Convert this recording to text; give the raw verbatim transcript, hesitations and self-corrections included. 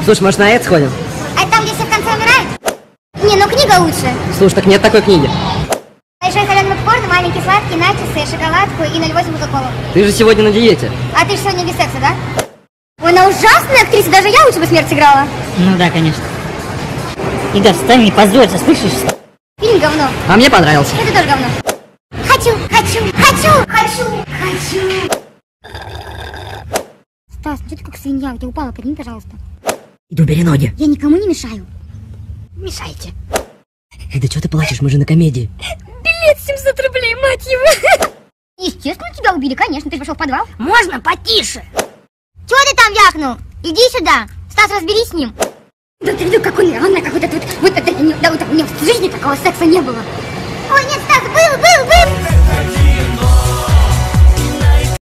Слушай, может, на это сходим? А это там, где все в конце умирают? Не, ну книга лучше. Слушай, так нет такой книги. Большой соленый попкорн, маленький сладкий, начосы, шоколадку и ноль восемь кока-колу. Ты же сегодня на диете. А ты же сегодня без секса, да? Ой, она ужасная актриса, даже я лучше бы смерть сыграла. Ну да, конечно. Ида, встань, не позорься, слышишь? Фильм говно. А мне понравился. Это тоже говно. Хочу, хочу, хочу, хочу, хочу. Стас, что ты как свинья? У тебя упала, подними, пожалуйста. Иди, убери ноги. Я никому не мешаю. Мешайте. Эй, да что ты плачешь? Мы же на комедии. Билет семьсот рублей, мать его. Естественно, тебя убили, конечно. Ты же пошел в подвал. Можно потише? Чего ты там вякнул? Иди сюда. Стас, разберись с ним. Да ты видел, как он рано, как вот это вот, вот это, да, вот, у меня в жизни такого секса не было. Ой, нет, Стас, был, был, был.